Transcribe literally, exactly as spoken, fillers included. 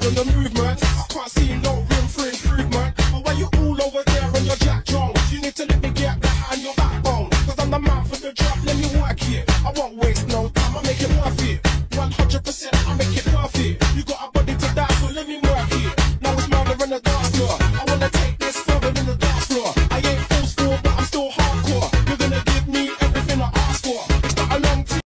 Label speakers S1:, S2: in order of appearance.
S1: on the movement. I can't see no room for improvement. But why you all over there on your Jack Jones? You need to let me get behind your backbone. Cause I'm the man for the drop, let me work it. I won't waste no time, I'll make it worth it. one hundred percent